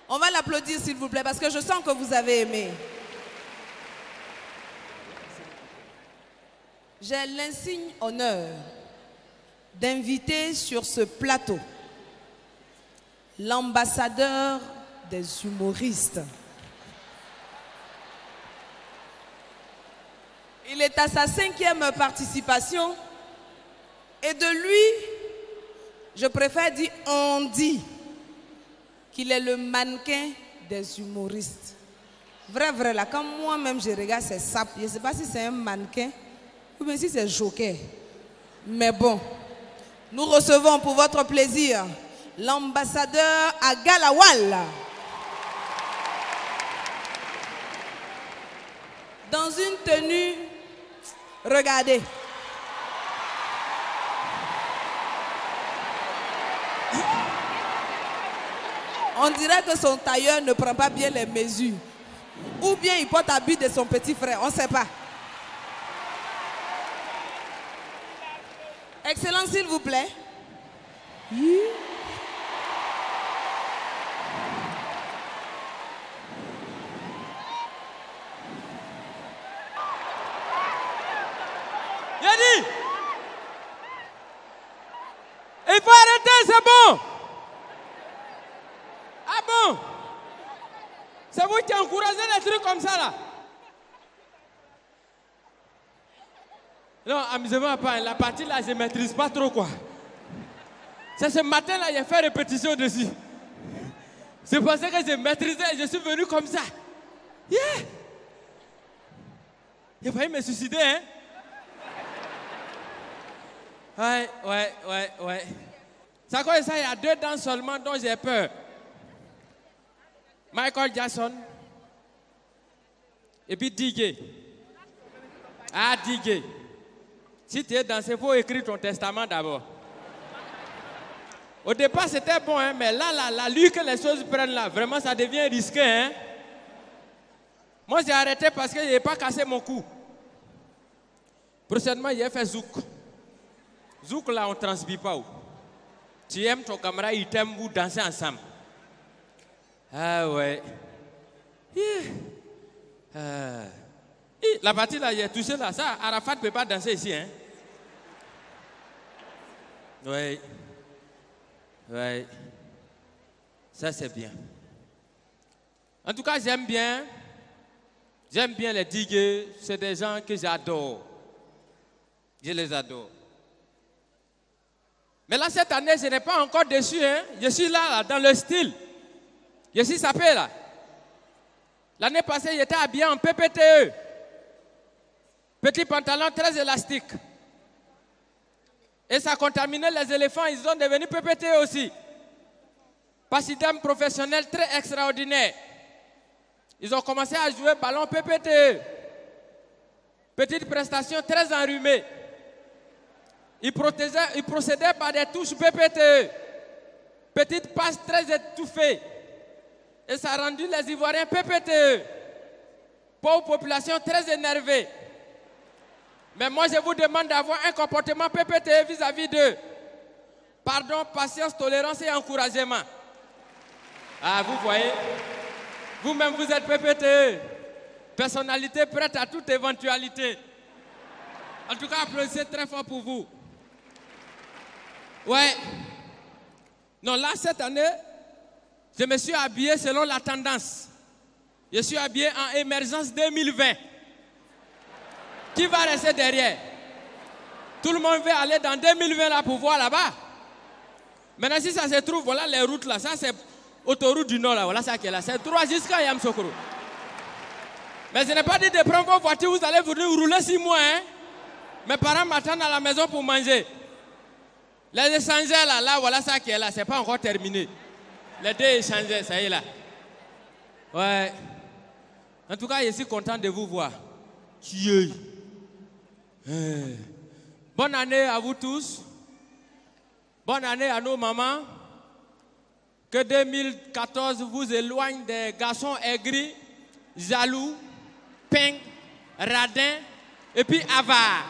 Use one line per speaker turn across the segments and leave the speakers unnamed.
On va l'applaudir s'il vous plaît parce que je sens que vous avez aimé. J'ai l'insigne honneur d'inviter sur ce plateau l'ambassadeur des humoristes. Il est à sa 5e participation et de lui, je préfère dire on dit qu'il est le mannequin des humoristes. Vrai, là, quand moi-même je regarde ces sapes, je ne sais pas si c'est un mannequin ou bien si c'est joker. Mais bon, nous recevons pour votre plaisir l'ambassadeur Agalawal. Dans une tenue, regardez. On dirait que son tailleur ne prend pas bien les mesures. Ou bien il porte habit de son petit frère, on ne sait pas. Excellence, s'il vous plaît.
Yadi, il faut arrêter, c'est bon. Ah bon? C'est vous qui encouragez les trucs comme ça là? Non, amusez-moi pas, la partie là, je ne maîtrise pas trop quoi. C'est ce matin là, j'ai fait répétition dessus. C'est pour ça que j'ai maîtrisé et je suis venu comme ça. Yeah! J'ai failli me suicider, hein? Ouais. Ça quoi ça, il y a 2 dents seulement dont j'ai peur. Michael Jackson et puis DJ. Ah, DJ. Si tu es dansé, il faut écrire ton testament d'abord. Au départ, c'était bon, hein, mais là, lui que les choses prennent là, vraiment, ça devient risqué. Hein. Moi, j'ai arrêté parce que je n'ai pas cassé mon cou. Prochainement, j'ai fait zouk. Zouk, là, on ne transmet pas. Tu aimes ton camarade, il t'aime, vous dansez ensemble. Ah ouais. La partie là, il est touché là. Ça, Arafat ne peut pas danser ici. Hein? Oui. Ça, c'est bien. En tout cas, j'aime bien les digues. C'est des gens que j'adore. Je les adore. Mais là, cette année, je n'ai pas encore déçu. Hein? Je suis là, dans le style. Je suis sapé là. L'année passée, j'étais habillé en PPTE. Petit pantalon très élastique. Et ça contaminait les éléphants, ils sont devenus PPTE aussi. Passidem professionnel très extraordinaire. Ils ont commencé à jouer ballon PPTE. Petite prestation très enrhumée. Ils procédaient par des touches PPTE. Petite passe très étouffée. Et ça a rendu les Ivoiriens PPTE. Pauvre population très énervée. Mais moi, je vous demande d'avoir un comportement PPTE vis-à-vis d'eux. Pardon, patience, tolérance et encouragement. Ah, vous voyez, vous-même, vous êtes PPTE. Personnalité prête à toute éventualité. En tout cas, applaudissez très fort pour vous. Ouais. Non, là, cette année, je me suis habillé selon la tendance. Je suis habillé en émergence 2020. Qui va rester derrière? Tout le monde veut aller dans 2020 là pour voir là-bas. Maintenant, si ça se trouve, voilà les routes là. Ça, c'est autoroute du Nord là. Voilà ça qui est là. C'est droit jusqu'à Yamsoukro. Mais je n'ai pas dit de prendre vos voitures. Vous allez venir rouler 6 mois. Hein? Mes parents m'attendent à la maison pour manger. Les échangeurs là, voilà ça qui est là. Ce n'est pas encore terminé. Les 2 échangeurs, ça y est là. Ouais. En tout cas, je suis content de vous voir. Qui Bonne année à vous tous. Bonne année à nos mamans. Que 2014 vous éloigne des garçons aigris, jaloux, peints, radins et puis avares.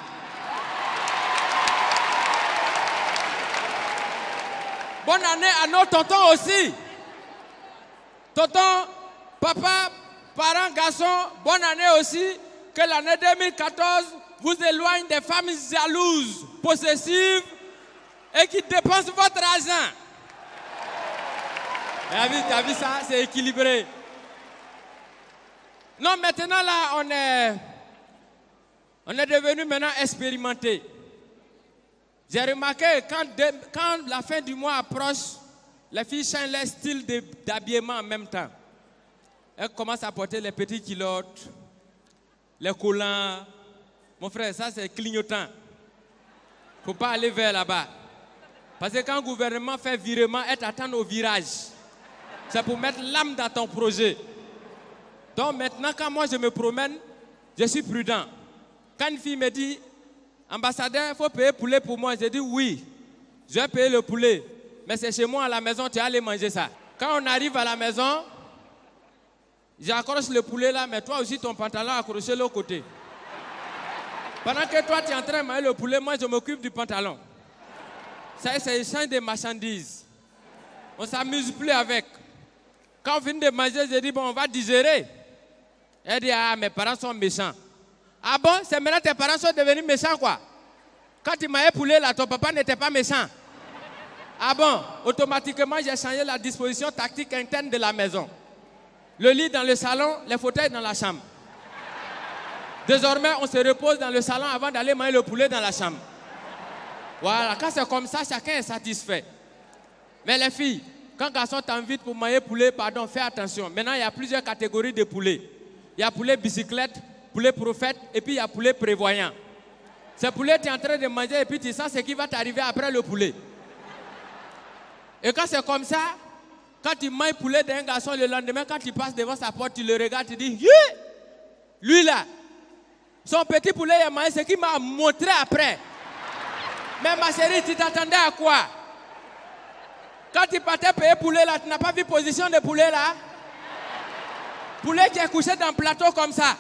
Bonne année à nos tontons aussi. Tonton, papa, parents, garçons, bonne année aussi. Que l'année 2014 vous éloigne des femmes jalouses, possessives et qui dépensent votre argent. T'as vu ça? C'est équilibré. Non, maintenant là, on est devenu maintenant expérimenté. J'ai remarqué quand la fin du mois approche, les filles changent leur style d'habillement en même temps. Elles commencent à porter les petites culottes, les collants. Mon frère, ça c'est clignotant. Il ne faut pas aller vers là-bas. Parce que quand le gouvernement fait virement, elles t'attendent au virage. C'est pour mettre l'âme dans ton projet. Donc maintenant, quand moi je me promène, je suis prudent. Quand une fille me dit, ambassadeur, il faut payer poulet pour moi, je dis oui, je vais payer le poulet. Mais c'est chez moi à la maison, tu vas aller manger ça. Quand on arrive à la maison, j'accroche le poulet là, mais toi aussi ton pantalon accroché de l'autre côté. Pendant que toi tu es en train de manger le poulet, moi je m'occupe du pantalon. Ça c'est l'échange des marchandises. On ne s'amuse plus avec. Quand on finit de manger, je dis bon, on va digérer. Elle dit ah, mes parents sont méchants. Ah bon, c'est maintenant tes parents sont devenus méchants quoi? Quand tu m'as poulet là, ton papa n'était pas méchant. Ah bon, automatiquement j'ai changé la disposition tactique interne de la maison. Le lit dans le salon, les fauteuils dans la chambre. Désormais, on se repose dans le salon avant d'aller manger le poulet dans la chambre. Voilà, quand c'est comme ça, chacun est satisfait. Mais les filles, quand garçon t'invite pour manger poulet, pardon, fais attention. Maintenant, il y a plusieurs catégories de poulet. Il y a poulet bicyclette, poulet prophète, et puis il y a poulet prévoyant. Ce poulet, tu es en train de manger et puis tu sens ce qui va t'arriver après le poulet. Et quand c'est comme ça, quand tu manges poulet d'un garçon le lendemain, quand tu passes devant sa porte, tu le regardes, tu dis, lui là, son petit poulet, il a mangé ce qu'il m'a montré après. Mais ma chérie, tu t'attendais à quoi? Quand tu partais payer poulet là, tu n'as pas vu position de poulet là? Poulet qui est couché dans un plateau comme ça.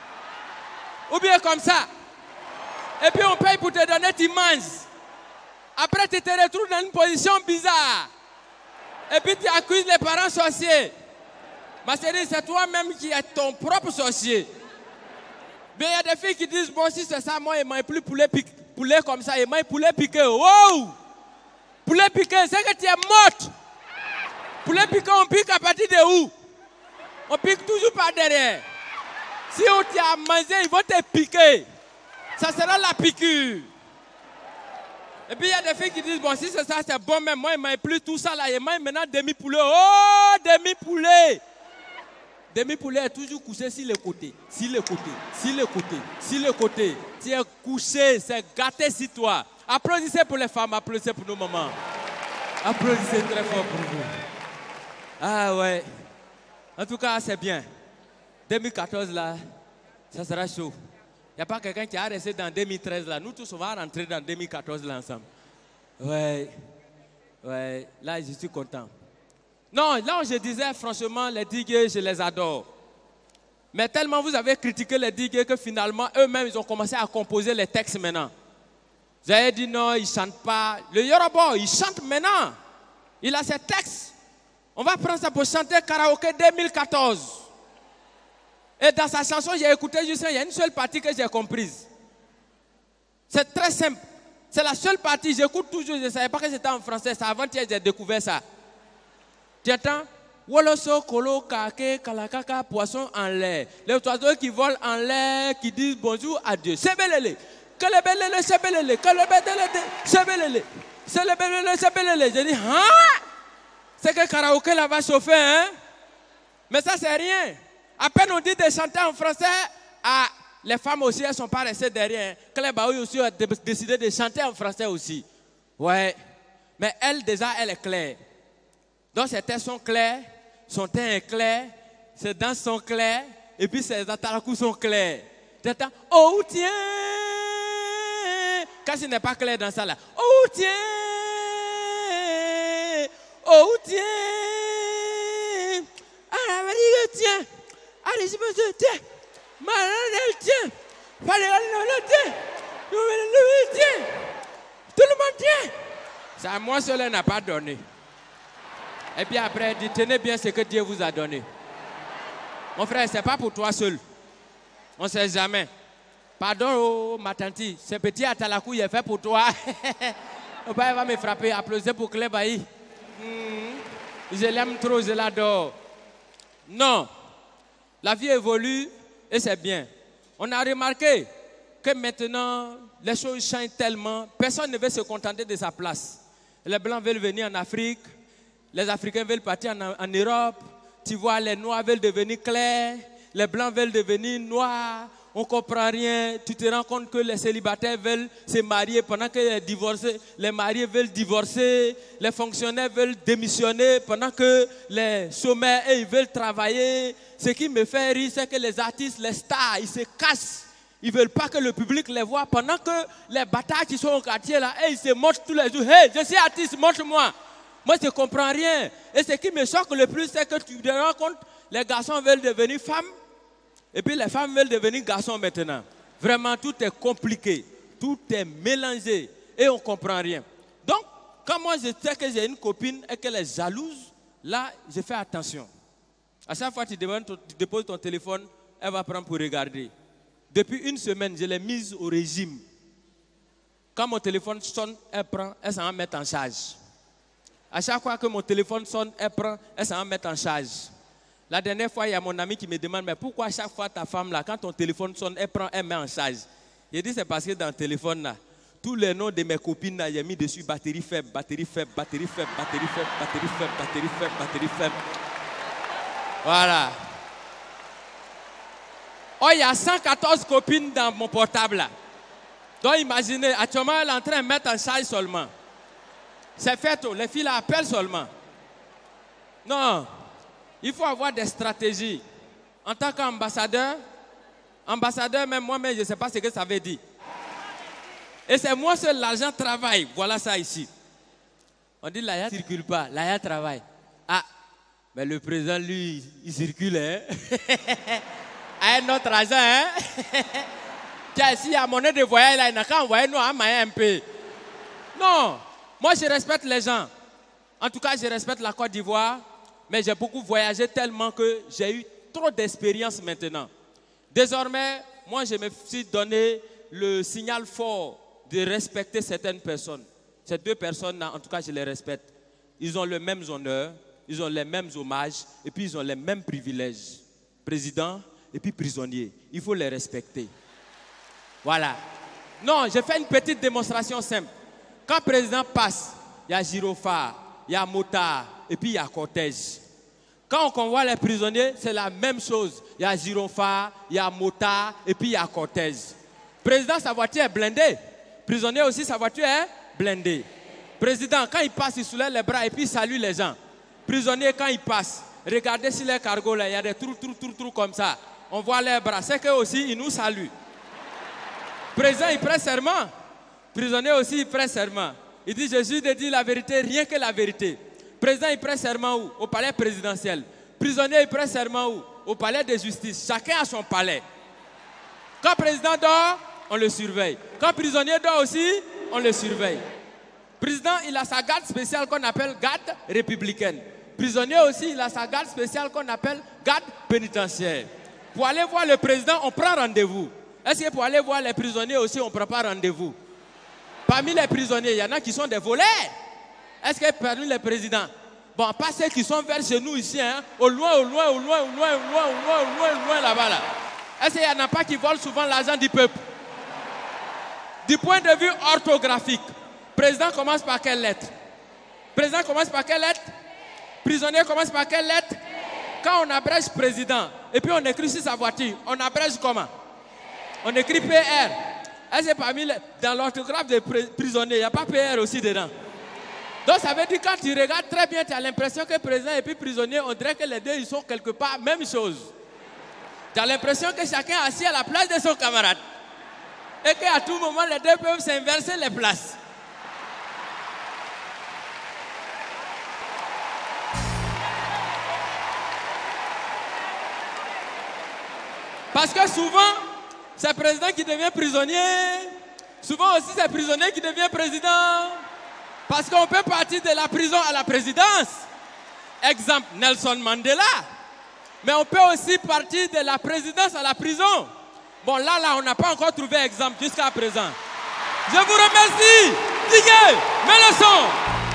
Ou bien comme ça. Et puis on paye pour te donner, tu manges. Après tu te retrouves dans une position bizarre. Et puis tu accuses les parents sorciers. Ma chérie, c'est toi-même qui es ton propre sorcier. Mais il y a des filles qui disent, bon si c'est ça, moi je ne mange plus poulet comme ça, je mange poulet piqué. Wow! Poulet piqué, c'est que tu es morte. Poulet piqué, on pique à partir de où? On pique toujours par derrière. Si on t'a mangé, ils vont te piquer. Ça sera la piqûre. Et puis il y a des filles qui disent, bon si c'est ça, c'est bon, mais moi je ne mange plus tout ça là, je mange maintenant demi-poulet. Oh, demi-poulet! Demi-poulet est toujours couché sur le côté, sur le côté, sur le côté, sur le côté. Tu es couché, c'est gâté sur toi. Applaudissez pour les femmes, applaudissez pour nos mamans. Applaudissez très fort pour vous. Ah ouais. En tout cas, c'est bien. 2014 là, ça sera chaud. Il n'y a pas quelqu'un qui a resté dans 2013 là. Nous tous, on va rentrer dans 2014 là ensemble. Ouais. Ouais. Là, je suis content. Non, là où je disais, franchement, les digues, je les adore. Mais tellement vous avez critiqué les digues que finalement, eux-mêmes, ils ont commencé à composer les textes maintenant. Vous avez dit non, ils ne chantent pas. Le Yoruba, il chante maintenant. Il a ses textes. On va prendre ça pour chanter karaoké 2014. Et dans sa chanson, j'ai écouté juste, il y a une seule partie que j'ai comprise. C'est très simple. C'est la seule partie, j'écoute toujours, je ne savais pas que c'était en français. C'est avant-hier que j'ai découvert ça. Tu entends? Woloso, kolo, kake, kalakaka, poisson en l'air. Les oiseaux qui volent en l'air, qui disent bonjour à Dieu. Sebelele. Kelebelele, sebelele. Kelebelele, sebelele. Sebelele, sebelele. Je dis, hein? C'est que le karaoké là va chauffer, hein? Mais ça, c'est rien. À peine on dit de chanter en français, ah, les femmes aussi, elles ne sont pas restées derrière. Klebaoui aussi a décidé de chanter en français aussi. Ouais. Mais elle, déjà, elle est claire. Donc ses textes sont clairs, son teint est clair, ses danses sont claires, et puis ses atarakus sont clairs. T'entends? Oh tiens! Quand ce n'est pas clair dans ça là. Oh tiens! Oh tiens! Ah, tiens! Allez, je me dis, tiens! Malade, tiens! Fallait le tiens! Tiens! Tout le monde tient! Ça, moi seul n'a pas donné. Et puis après, il dit, tenez bien ce que Dieu vous a donné. Mon frère, ce n'est pas pour toi seul. On ne sait jamais. Pardon, oh, ma tante, ce petit atalakou, il est fait pour toi. Mon père va me frapper, applaudir pour Clé Bailly. Je l'aime trop, je l'adore. Non, la vie évolue et c'est bien. On a remarqué que maintenant, les choses changent tellement, personne ne veut se contenter de sa place. Les Blancs veulent venir en Afrique, les Africains veulent partir en Europe, tu vois, les Noirs veulent devenir clairs, les Blancs veulent devenir noirs, on ne comprend rien. Tu te rends compte que les célibataires veulent se marier pendant que les mariés veulent divorcer, les fonctionnaires veulent démissionner pendant que les chômeurs, ils veulent travailler. Ce qui me fait rire, c'est que les artistes, les stars, ils se cassent. Ils ne veulent pas que le public les voit pendant que les bâtards qui sont au quartier là, ils se montrent tous les jours. Hey, je suis artiste, montre-moi. Moi, je ne comprends rien. Et ce qui me choque le plus, c'est que tu te rends compte, les garçons veulent devenir femmes. Et puis les femmes veulent devenir garçons maintenant. Vraiment, tout est compliqué. Tout est mélangé. Et on ne comprend rien. Donc, quand moi je sais que j'ai une copine et qu'elle est jalouse, là, je fais attention. À chaque fois que tu déposes ton téléphone, elle va prendre pour regarder. Depuis une semaine, je l'ai mise au régime. Quand mon téléphone sonne, elle prend, elle s'en va mettre en charge. À chaque fois que mon téléphone sonne, elle prend, elle s'en va mettre en charge. La dernière fois, il y a mon ami qui me demande, mais pourquoi chaque fois ta femme, là, quand ton téléphone sonne, elle prend, elle met en charge. J'ai dit, c'est parce que dans le téléphone, là, tous les noms de mes copines, là, j'ai mis dessus batterie faible, batterie faible, batterie faible, batterie faible, batterie faible, batterie faible, batterie faible. Voilà. Oh, il y a 114 copines dans mon portable, là. Donc, imaginez, actuellement, elle est en train de mettre en charge seulement. C'est fait, les filles la appellent seulement. Non. Il faut avoir des stratégies. En tant qu'ambassadeur, même moi-même, je ne sais pas ce que ça veut dire. Et c'est moi seul, l'argent travaille. Voilà ça ici. On dit l'AYA ne circule pas, l'AYA travaille. Ah, mais le président, lui, il circule, hein. A notre argent, hein. Tiens, s'il y a monnaie de voyage, là, il n'a qu'à envoyer nous à un peu. Non, moi je respecte les gens. En tout cas, je respecte la Côte d'Ivoire. Mais j'ai beaucoup voyagé tellement que j'ai eu trop d'expérience maintenant. Désormais, moi, je me suis donné le signal fort de respecter certaines personnes. Ces deux personnes-là, en tout cas, je les respecte. Ils ont les mêmes honneurs, ils ont les mêmes hommages, et puis ils ont les mêmes privilèges. Président et puis prisonnier. Il faut les respecter. Voilà. Non, j'ai fait une petite démonstration simple. Quand le président passe, il y a gyrophare, il y a motard, et puis il y a cortège. Quand on convoie les prisonniers, c'est la même chose. Il y a gyrophare, il y a motard, et puis il y a cortège. Président, sa voiture est blindée. Prisonnier aussi, sa voiture est blindée. Président, quand il passe, il soulève les bras et puis il salue les gens. Prisonnier, quand il passe, regardez sur les cargos, là, il y a des trous comme ça. On voit les bras. C'est qu'eux aussi, ils nous saluent. Président, il prête serment. Prisonnier aussi, il prête serment. Il dit, Jésus de dire la vérité, rien que la vérité. Président, il prête serment où? Au palais présidentiel. Prisonnier, il prête serment où? Au palais de justice. Chacun a son palais. Quand le président dort, on le surveille. Quand le prisonnier dort aussi, on le surveille. Président, il a sa garde spéciale qu'on appelle garde républicaine. Prisonnier aussi, il a sa garde spéciale qu'on appelle garde pénitentiaire. Pour aller voir le président, on prend rendez-vous. Est-ce que pour aller voir les prisonniers aussi, on ne prend pas rendez-vous? Parmi les prisonniers, il y en a qui sont des voleurs. Est-ce que parmi les présidents, bon, pas ceux qui sont vers chez nous ici, hein, au loin, là-bas, là. Est-ce qu'il n'y en a pas qui volent souvent l'argent du peuple? Du point de vue orthographique, président commence par quelle lettre? Président commence par quelle lettre? Prisonnier commence par quelle lettre? Quand on abrège président, et puis on écrit sur sa voiture, on abrège comment? On écrit PR. Est-ce que parmi dans l'orthographe des prisonniers, il n'y a pas PR aussi dedans? Donc ça veut dire que quand tu regardes très bien, tu as l'impression que président et puis prisonnier, on dirait que les deux, ils sont quelque part même chose. Tu as l'impression que chacun est assis à la place de son camarade. Et qu'à tout moment, les deux peuvent s'inverser les places. Parce que souvent, c'est le président qui devient prisonnier. Souvent aussi, c'est le prisonnier qui devient président. Parce qu'on peut partir de la prison à la présidence. exemple Nelson Mandela. Mais on peut aussi partir de la présidence à la prison. Bon, là, on n'a pas encore trouvé exemple jusqu'à présent. Je vous remercie. Diguez, mets le son.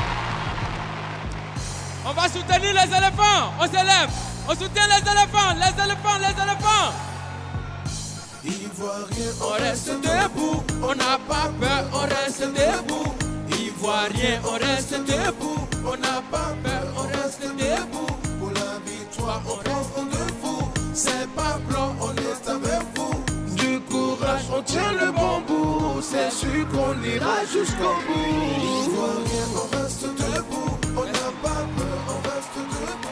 On va soutenir les éléphants. On s'élève. On soutient les éléphants, les éléphants, les éléphants.
Ivoirien,
On reste debout. On n'a pas peur, on reste debout. Ivoirien, on reste debout. On n'a pas peur, on reste debout.
pour la victoire, on prend de vous. C'est pas blanc, on est avec vous. Du courage, on tient le bon bout. C'est sûr qu'on ira jusqu'au bout. Ivoirien, on reste debout. On n'a pas peur, on reste debout.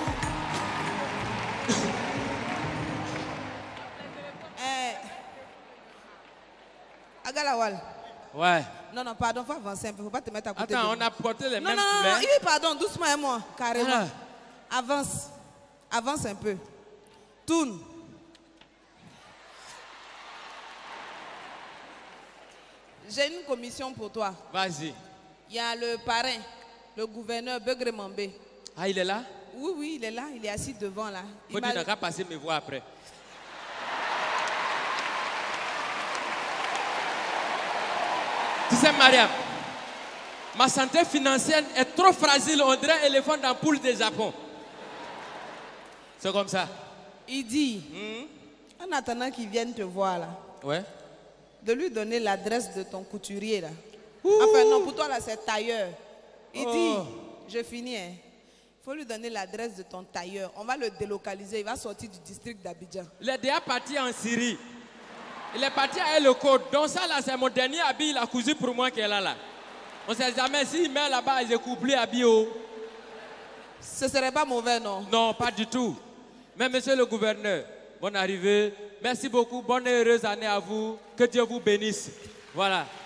Agalawal.
Ouais.
Non, non, pardon, faut avancer un peu, faut pas te mettre à côté.
Attends,
de
on a porté les
Non,
mêmes
non, non,
couleurs.
oui, pardon, doucement et moi, carrément. Avance. Avance un peu. Tourne. J'ai une commission pour toi.
Vas-y.
Il y a le parrain, le gouverneur Beugre Mambé.
Ah, il est là?
Oui, oui, il est là, il est assis devant là.
Faut dire, qu'à passer me voir après. Tu sais, Mariam, ma santé financière est trop fragile. On dirait un éléphant d'ampoule du Japon. C'est comme ça.
Il dit, en attendant qu'il vienne te voir là,
Ouais.
de lui donner l'adresse de ton couturier là. Enfin non, pour toi là c'est tailleur. Il dit, je finis, hein. Il faut lui donner l'adresse de ton tailleur. On va le délocaliser, il va sortir du district d'Abidjan.
Il est déjà parti en Syrie. Il est parti à le code. Donc ça là, c'est mon dernier habit. Il a cousu pour moi qu'elle a là. On ne sait jamais s'il met là-bas, il est couplé habillé.
Ce serait pas mauvais, non?
Non, pas du tout. Mais monsieur le gouverneur, bonne arrivée. Merci beaucoup. Bonne et heureuse année à vous. Que Dieu vous bénisse. Voilà.